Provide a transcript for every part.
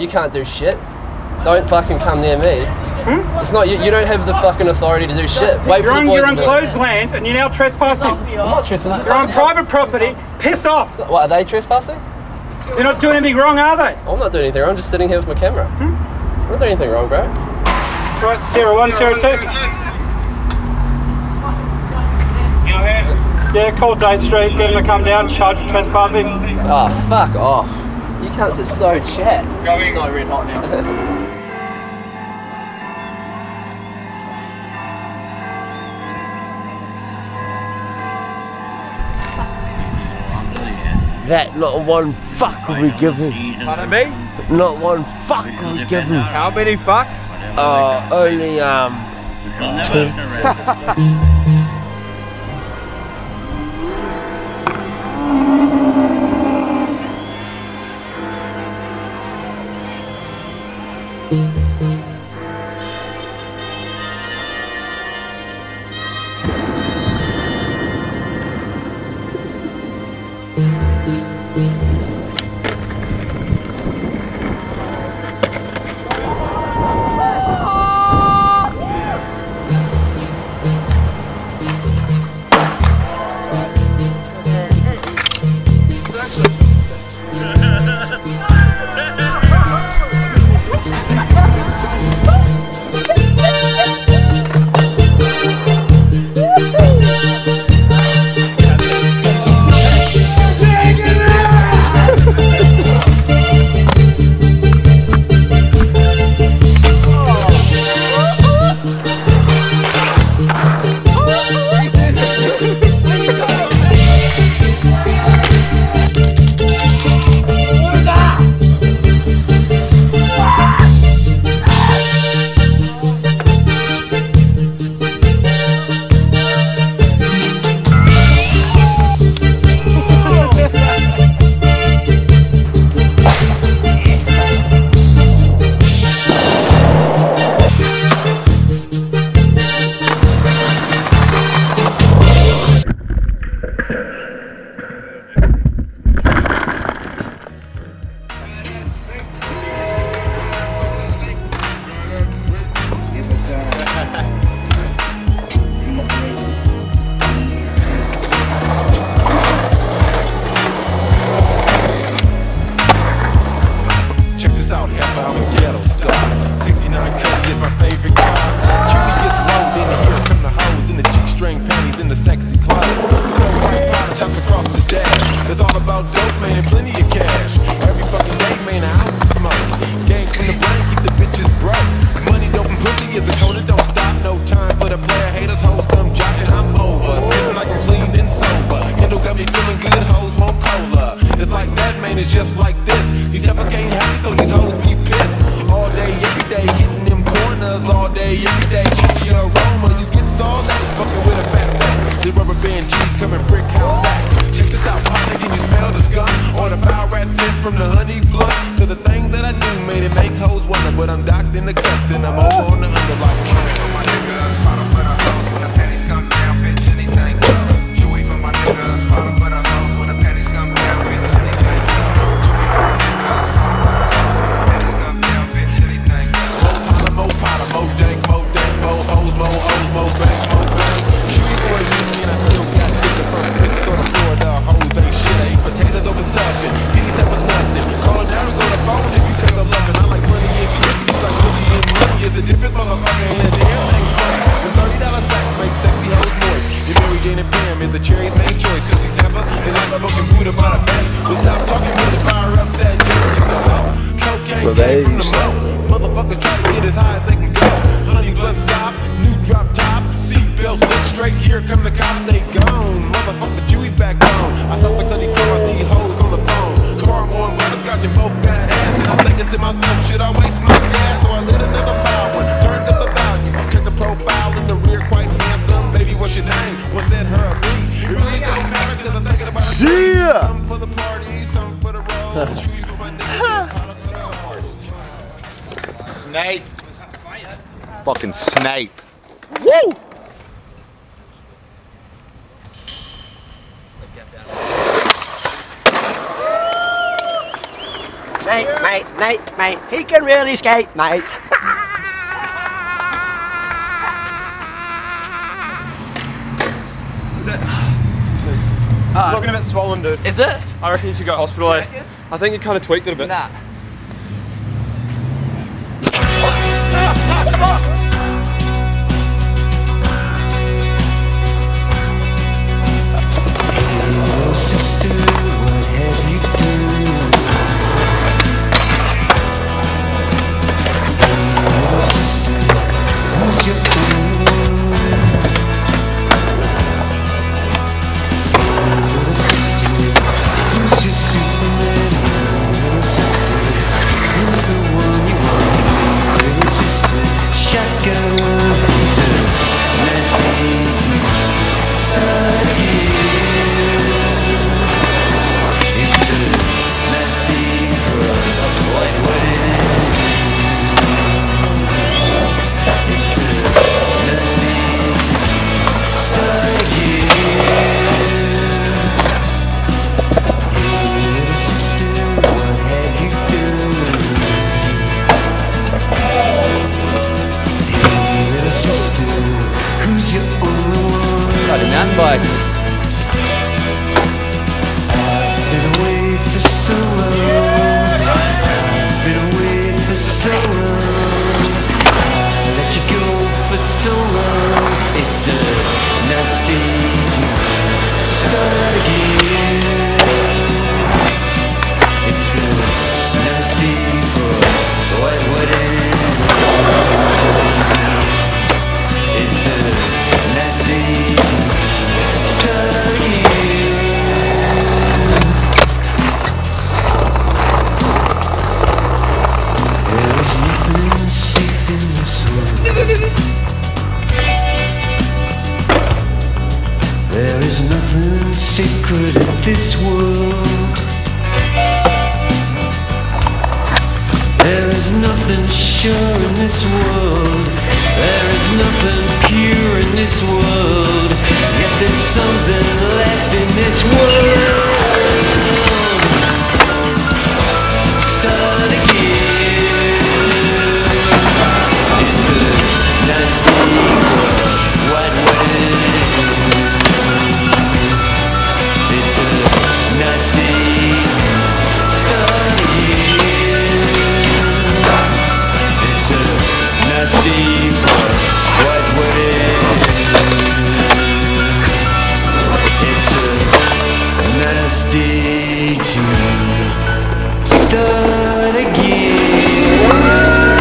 You can't do shit. Don't fucking come near me. It's not you. You don't have the fucking authority to do shit. Wait for the boys. You're on closed land and you're now trespassing. I'm not trespassing. You're on private property. Piss off. What, are they trespassing? They're not doing anything wrong, are they? I'm not doing anything wrong. I'm just sitting here with my camera. I'm not doing anything wrong, bro. Right, Sierra 1, Sierra 2. Yeah, call Day Street, get him to come down, charge for trespassing. Oh, fuck off. You cunts are so chat. It's so red hot now. That not one fuck will be given. Pardon me? Not one fuck will be given. How many fucks? Only 2. Motherfuckers try to get as high as they can go. Honey blood stop, new drop top, seatbelt set straight. Here come the cops, they gone. Motherfucker Chewy's back on. I thought my sunny car, I see hoes on the phone. Car on butterscotch and both got ass. And I'm thinking to myself, should I waste my gas? So I lit another foul one, turned up the value. Check the profile in the rear, quite handsome. Baby, what's your name? What's that, her or me? It really don't matter, cause I'm thinking about some for the party, some for the road. Chewy for my niggas. Snape. Fucking Snape. Woo! Mate, mate, he can really skate, mate. Looking a bit swollen, dude. Is it? I reckon you should go to hospital. I think you kind of tweaked it a bit. Nah. Mountain bikes. There is nothing sacred in this world. There is nothing sure in this world. There is nothing pure in this world. Yet there's something left in this world. Start again. It's a nasty world, wide way. It's a nasty start again. It's a nasty world, wide way. It's a nasty to start again.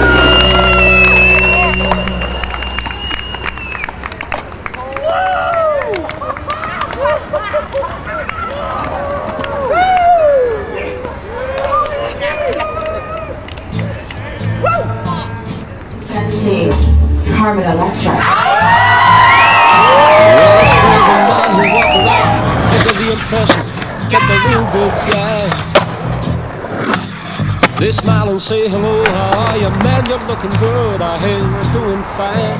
Carbon electric. Well, it's crazy man who walk around, give the impression, get the real good guys. They smile and say hello, how are you, man? You're looking good, I hear you're doing fine.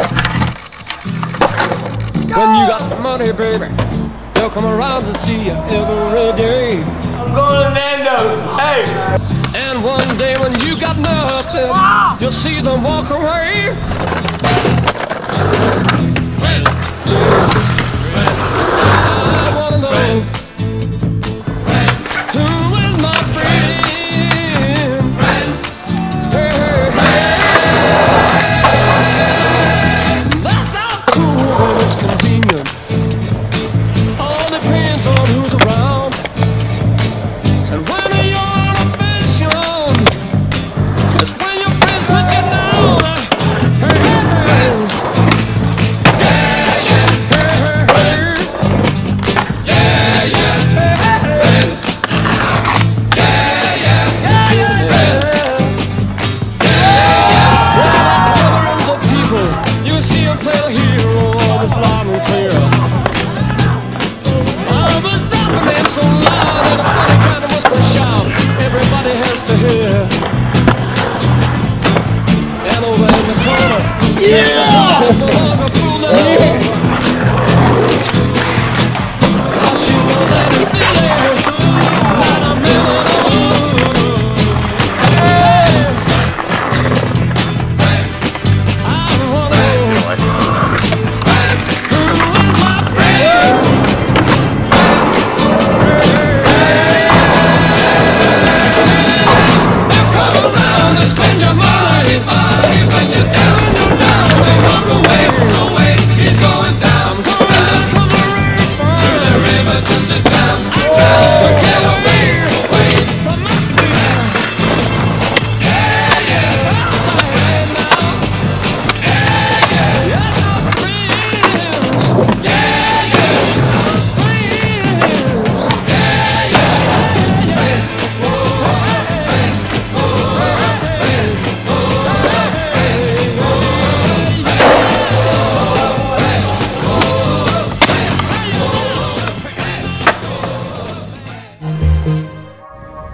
When you got the money, baby, they'll come around and see you every day. I'm going to Nando's, hey! And one day when you got nothing, you'll see them walk away. Friends, I wanna know, who is my friend? Hey, hey, hey. That's not cool when it's convenient. All depends on who's around. And when you're on a mission, that's when your friends put you down. Hey, hey, hey.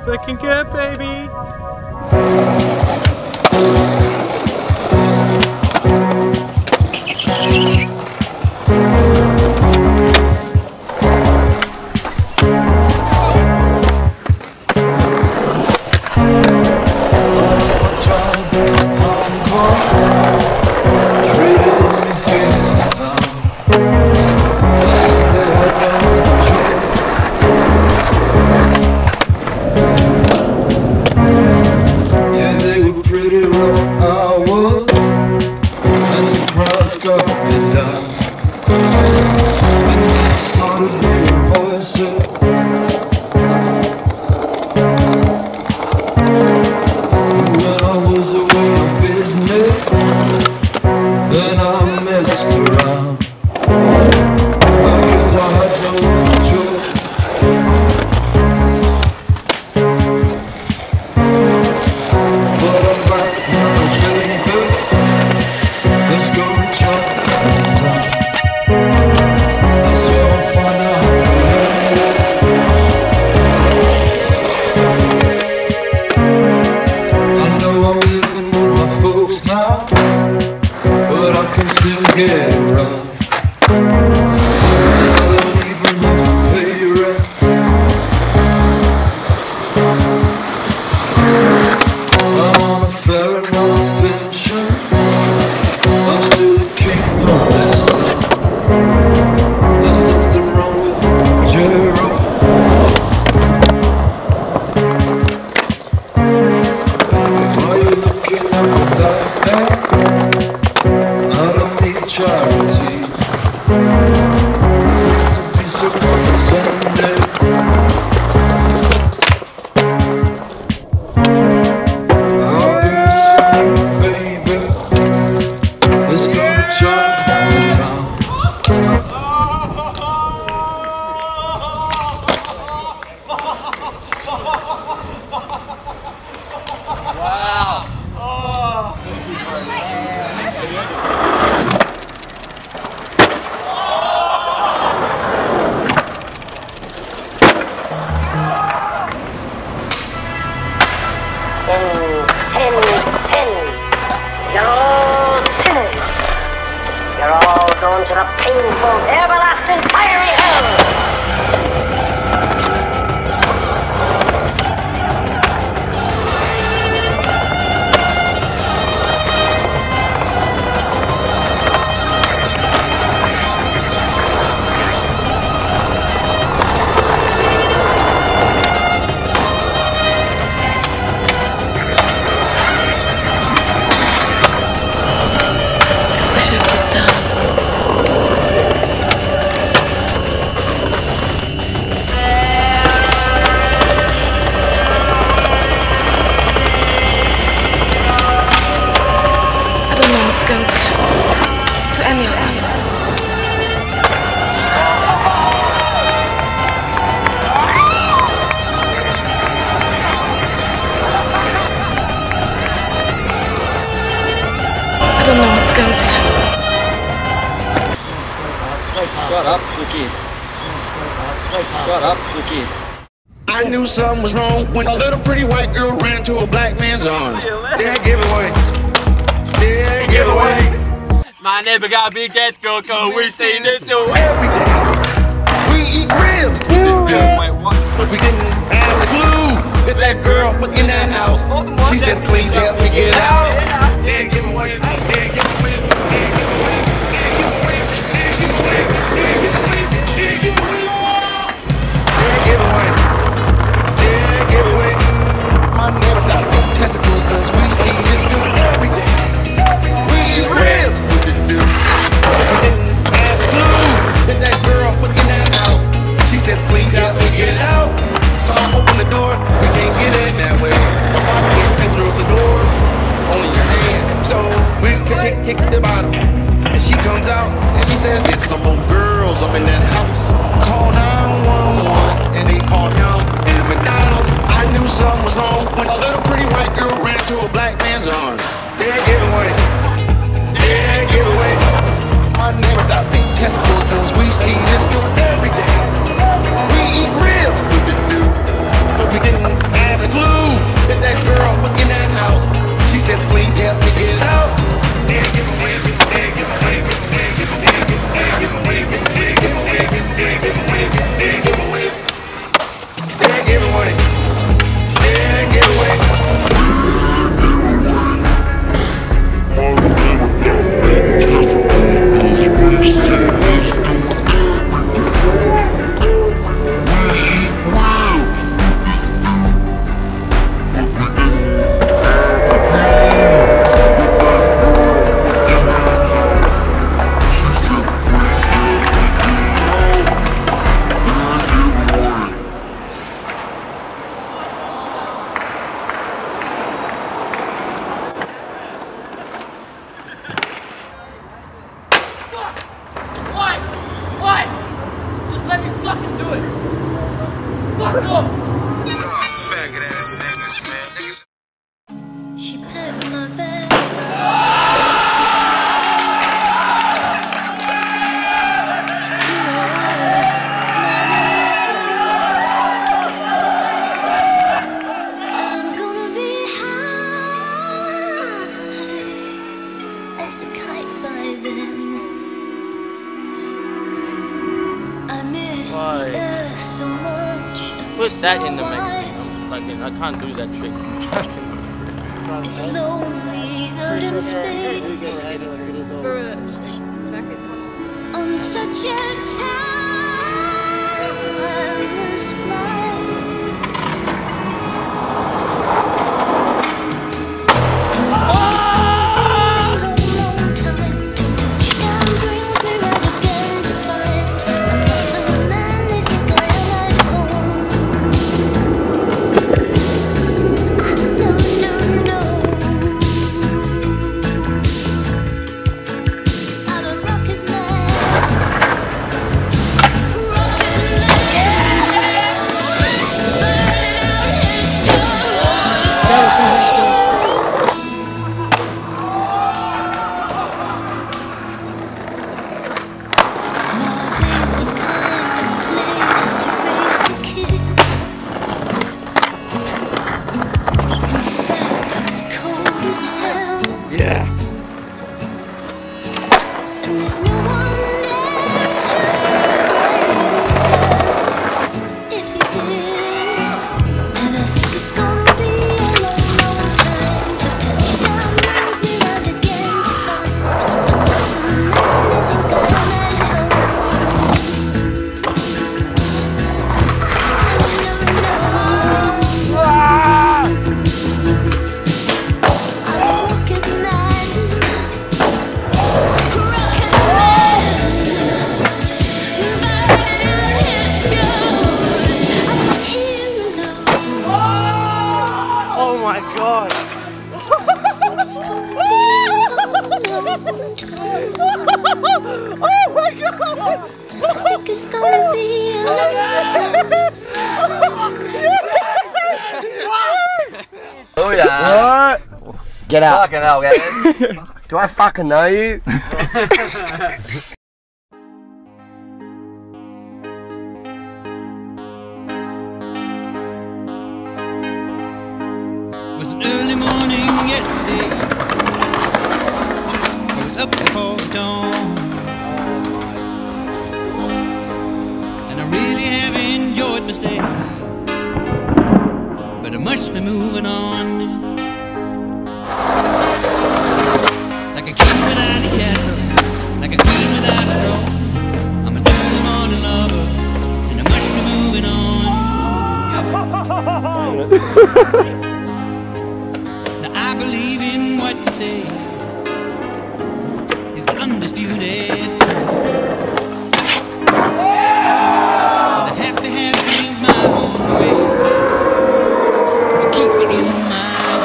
Looking good, baby. You're all going to the painful, everlasting, fiery hell! Shut up, Cookie. Shut up, Cookie. I knew something was wrong when a little pretty white girl ran into a black man's arms. Yeah, give it away. Yeah, give it away. My neighbor got a big gas go, we seen this do every day. We eat ribs with this dude. Wait, what? But we didn't have a clue that that girl was in that house. She said, please help me get out. Yeah, give it away. Yeah, give it away. Yeah, give it away. Yeah, give it away. Yeah, give it away. Yeah, give it away. Yeah, give it away. Yeah, give it away. Yeah, give it away. My neighbor got big testicles cause we see this dude every day. We eat ribs with this dude. We didn't have a clue that that girl was in that house. She said, please help me get out. So I opened the door. We can't get in that way. My mama can't enter the door. Only your hand. So we kick the bottom. And she comes out and she says, there's some old girls up in that house. Call 911 and they called him and McDonald's. I knew something was wrong when a little pretty white girl ran into a black man's arms. Yeah, give it away. Yeah, give it away. My neighbor got big testicles cause we see this dude every day. We eat ribs with this dude, but we didn't have a let me fucking do it. Fuck off. Faggot ass niggas, man. Niggas. She packed my bag. I'm gonna be high as a kite by then. I miss the earth so much. Put that in the mix. I can't do that trick. It's lonely out in space on such a tireless flight. It's gonna be a long, long time till touchdown brings me round again to find I'm not the man they think I am at home. No, no, no. I'm a rocket man. Mars ain't the kind of place to raise the kids. In fact, it's cold as hell. Yeah. And there's no one there to raise them if you did. And I think it's gonna be a long, long time till touchdown brings me round again to find I'm not the man they think I am at home. No, no, no. I'm a rocket man. Rocket man. Burning out his fuse. I'm not here alone. Oh my god. It's gonna be a long, long time. Oh my god. I think it's gonna be a long, Oh yeah. What? Get out. Fucking hell, guys. Do I fucking know you? It was an early morning yesterday. I was up before dawn, and I really have enjoyed my stay. But I must be moving on. Like a king without a castle, like a queen without a throne. I'm a early morning lover, and I must be moving on. Now I believe in what you say is the undisputed truth. But I have to have things my own way to keep me in mind.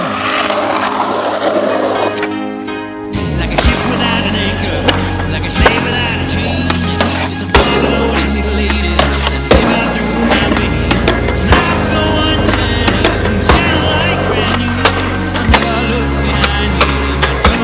Like a ship without an anchor, like a slave without a chain. Just a thought of ocean with a lady as a shiver through my veins. And I will go unshine, shine like brand new. I never look behind me. My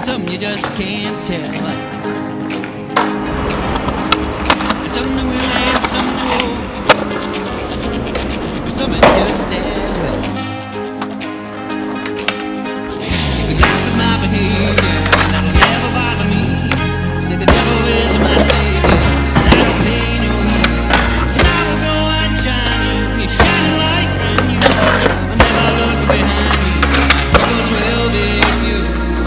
something you just can't tell. And something that will and something that won't. But something just as well. You can laugh at my behavior, and that'll never bother me. Say the devil is my savior, and I don't pay no heed. And I will go on shining, it's shining like brand new. I'll never look behind me, my roads will be few.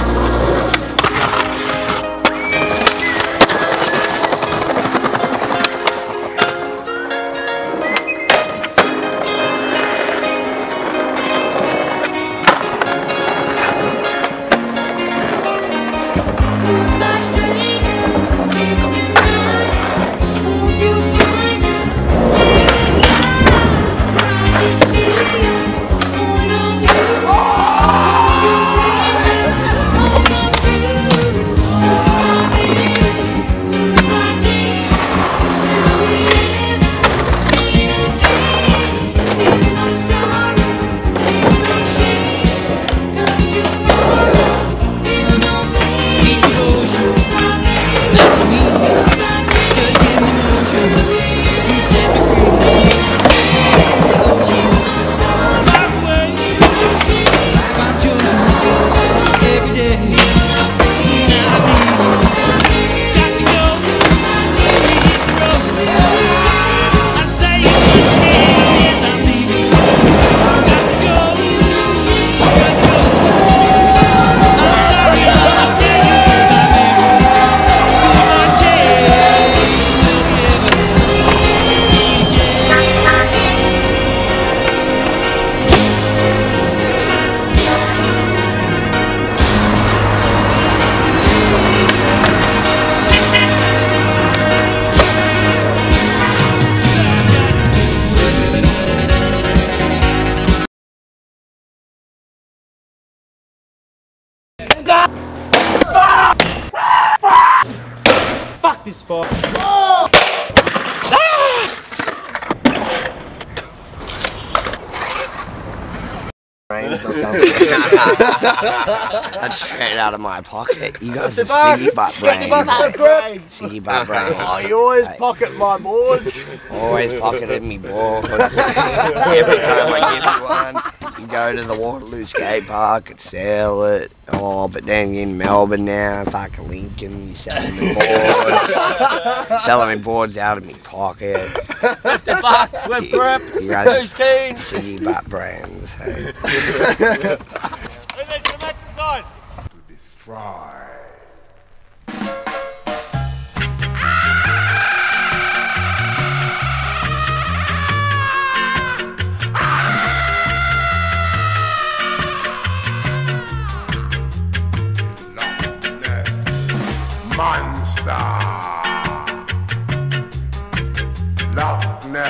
Fuck this spot. Brains or something. That's straight out of my pocket. You guys are ciggy butt brains. Ciggy butt brains. Oh, you always pocket my boards. Always pocketed me boards. Every time I give you one, you go to the Waterloo skate park and sell it. Oh, but then in Melbourne now, fucking Lincoln, you selling me boards. Selling me boards out of me pocket. The box with grip. You guys Who's keen? ciggy butt brains. Hey. We need some exercise. To destroy. Monster. Love.